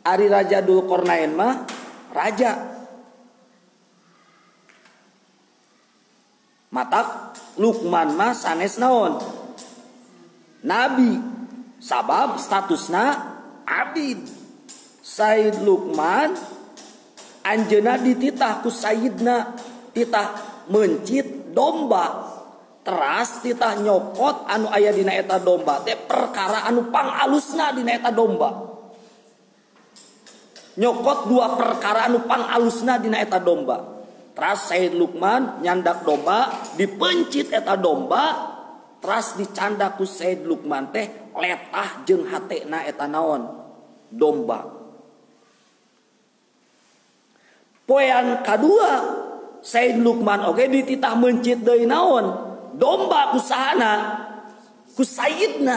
Ari Raja Dzulqarnain mah raja. Matak Luqman mah sanes naon? Nabi. Sabab statusna abid. Sayyid Luqman anjeunna dititah ku sayyidna, titah mencit domba. Teras titah nyokot anu aya dina eta domba teh perkara anu pangalusna dina eta domba. Nyokot dua perkara anu pangalusna dina eta domba. Teras Sayyid Luqman nyandak domba, dipencit eta domba, teras dicandak ku Sayyid Luqman teh letah jeung hatena eta naon? Domba. Poean kadua Sayyid Luqman oge dititah mencit deui naon? Domba ku sahana? Ku sayyidna.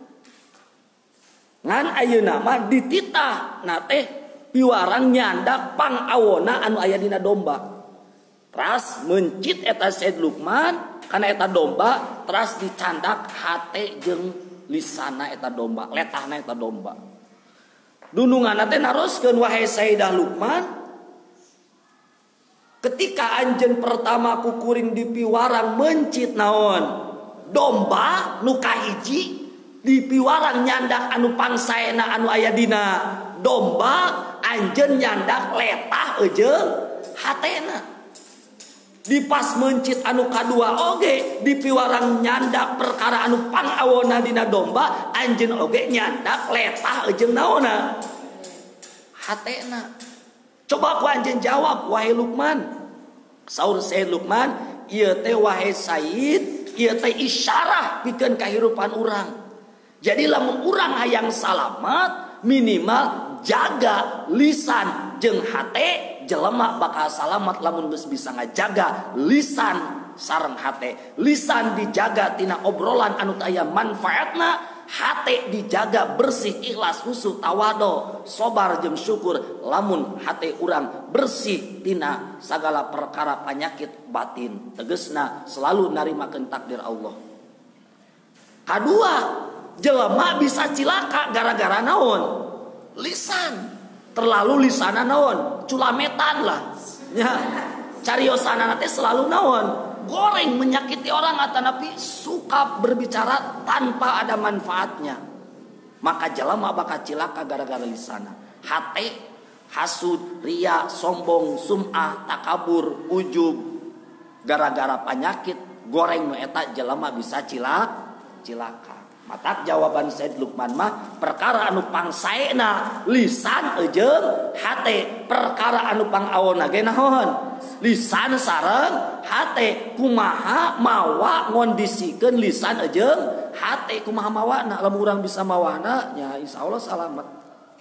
Ngan ayeuna mah dititah na teh piwarang nyandak pangawona anu aya dina domba. Teras mencit eta Sayyid Luqman kana eta domba, teras dicandak hate jeung lisana eta domba, letahna eta domba. Dununganna teh naroskeun wahai Sayyidah Luqman, ketika anjeun pertama kukuring di piwarang mencit naon? Domba nu kahiji di piwarang nyandak anu pangsaena anu aya dina domba, anjeun nyandak letah jeung hatena. Di pas mencit anu kadua oge di piwarang nyandak perkara anu pangawona dina domba, anjeun oge nyandak letah jeung naonna? Hatena. Coba ku anjeun jawab wahai Luqman. Saur Sayyid Luqman, ieu teh wahai Sayyid, ieu teh isyarah pikeun kahirupan urang. Jadi lamun urang hayang salamat, minimal jaga lisan jeung hate, jelema bakal salamat lamun geus bisa ngajaga lisan sareng hate. Lisan dijaga tina obrolan anu teu aya manfaatna, hate dijaga bersih, ikhlas, khusyuk, tawado, sabar jeung syukur. Lamun hate urang bersih tina sagala perkara penyakit batin, tegasna selalu narimakeun takdir Allah. Kadua, jelema bisa cilaka gara-gara naon? Lisan. Terlalu lisana naon? Culametan lah. Ya. Cariosana teh selalu naon? Goreng, menyakiti orang atau napi suka berbicara tanpa ada manfaatnya. Maka jelema bakal cilaka gara-gara lisana. Hate, hasud, ria, sombong, sum'ah, takabur, ujub. Gara-gara penyakit goreng nu eta jelema bisa cilaka. Matak jawaban Sayyid Luqman mah perkara anu pangsaena lisan jeung hate, perkara anu pangawona ge naon? Lisan sareng hate. Kumaha mawa ngondisikeun lisan jeung hate, kumaha mawana? Lamun urang bisa mawana nya insyaallah salamet.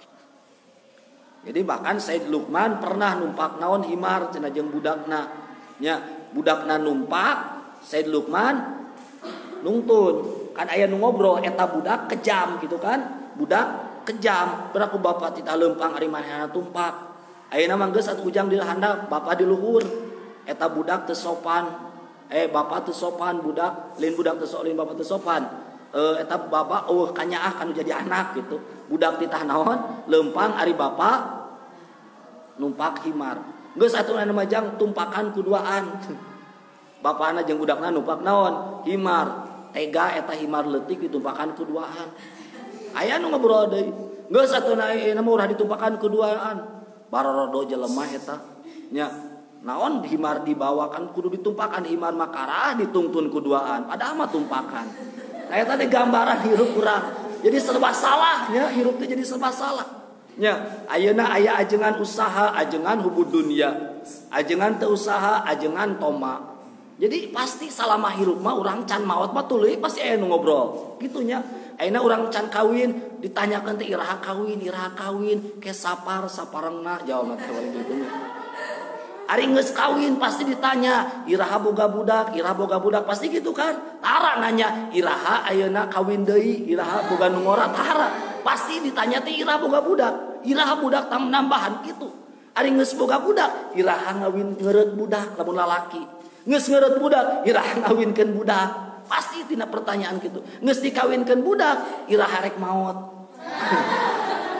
Jadi bahkan Sayyid Luqman pernah numpak naon himar cenah jeung budakna. Nya budakna numpak, Sayyid Luqman nungtun. Kan aya nu ngobrol eta budak kejam gitu kan. Budak kejam. Beraku bapak tita lempang ari manehna tumpak. Ayeuna mah geus ujang di handap, bapak di luhur. Eta budak teu sopan. Bapak teu sopan budak, lain budak teu sopan, lain bapak teu sopan. Eta bapak kanyaah kanu jadi anak gitu. Budak titah naon? Lempang ari bapak numpak himar. Geus atuh anu majang tumpakan kuduaan. Bapana jeung budakna numpak naon? Himar. Tega eta himar leutik ditumpakan kuduaan. Aya nu ngobrol deui. Geus atuh ayeuna mah urang ditumpakan kuduaan. Barorodo jelema eta. Nya naon himar dibawakan kudu ditumpakan, himar makarah ditungtun kuduaan. Padahal mah tumpakan. Eta teh gambaran hirup urang. Jadi serba salah nya, hirup teh jadi serba salah. Nya ayeuna aya ajengan usaha, ajengan hubud dunya. Ajengan teu usaha, ajengan toma. Jadi pasti salama hirup mah urang can maot mah tuluy pasti aya nu ngobrol. Gitunya. Ayeuna urang can kawin ditanyakeun teh iraha kawin, ke saparengna jawabna teh wali kitu. Ari geus kawin pasti ditanya, iraha boga budak pasti gitu kan. Tara nanya, iraha ayeuna kawin deui, iraha boga nu ngora tara. Pasti ditanya teh iraha boga budak, iraha budak tambahan gitu. Ari geus boga budak, iraha ngawin ngeureut budak lamun lalaki. Geus ngeureut budak, iraha ngawinkeun budak. Pasti tina pertanyaan gitu. Geus dikawinkeun budak, iraha rek maot. Pasti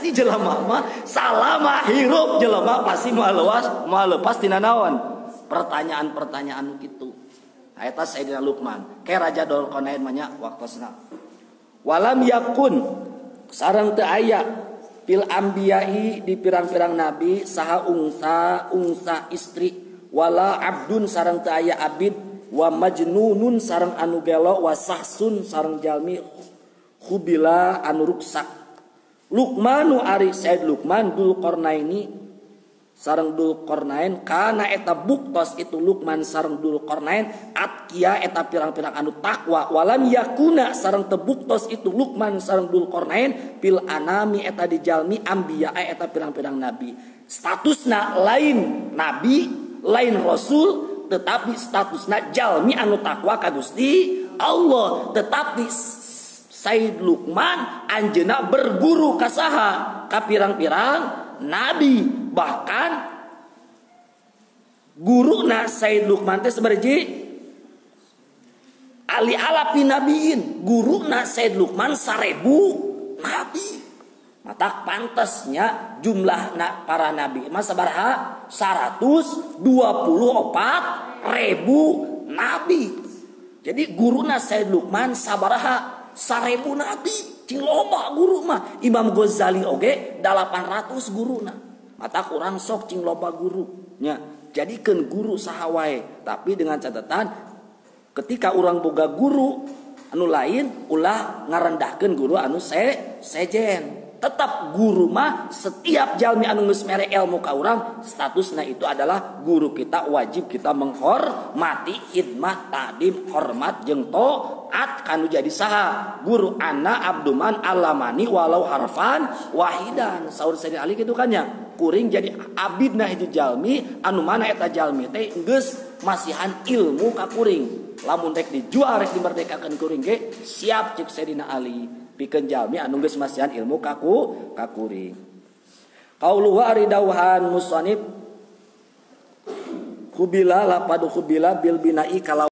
pasti jelema mah salama hirup jelema pasti moal lepas tina naon pertanyaan-pertanyaan kitu. Eta Sayyidina Luqman ke Raja Dzulqarnain mah nya waktosna. Walam yakun sareng teu aya fil ambiyai di pirang-pirang nabi saha ungsa istri wala abdun sareng teu aya abid wa majnunun sareng anu gelo wa sahsun sareng jalmi khubila anu ruksak. Luqmanu ari Sayyid Luqman Dzulqarnaini sareng Dzulqarnain kana eta buktos itu Luqman sareng Dzulqarnain atkia eta pirang-pirang anu takwa walam yakuna sareng tebuktos itu Luqman sareng Dzulqarnain pil anami eta di jalmi ambiya eta pirang-pirang nabi. Statusna lain nabi lain rasul tetapi statusna jalmi anu takwa ka Gusti Allah. Tetapi Sayyid Luqman anjeunna berguru ka saha ka pirang-pirang nabi, bahkan guruna Sayyid Luqman teh sabarji ali alapi nabiin, guruna Sayyid Luqman 1000 nabi. Mata pantasnya jumlah para nabi mah sabaraha 124.000 nabi. Jadi guruna Sayyid Luqman sabaraha 1000 nabi. Cing loba guru mah. Imam Ghazali oge 800 guruna. Mata kurang sok cing loba guru nya. Jadikeun guru saha wae, tapi dengan catatan ketika urang boga guru anu lain ulah ngarendahkeun guru anu sejen. Tetap guru mah setiap jalmi anu geus mere ilmu ka urang statusna itu adalah guru kita, wajib kita menghormati, khidmat, takdim, hormat jeung taat kanu jadi saha guru ana abduman alamani walau harfan wahidan. Saur Sayyidina Ali kitu kan nya kuring jadi abidna itu jalmi anu mana eta jalmi teh geus masihan ilmu ka kuring. Lamun rek dijual rek dimerdekakeun kuring ge siap cek Sayyidina Ali. Pikeun jalmi anu geus masihan ilmu ka kuring. Qaulu wa aridauhan musannif khubila lapadu khubila bil bina'i kalau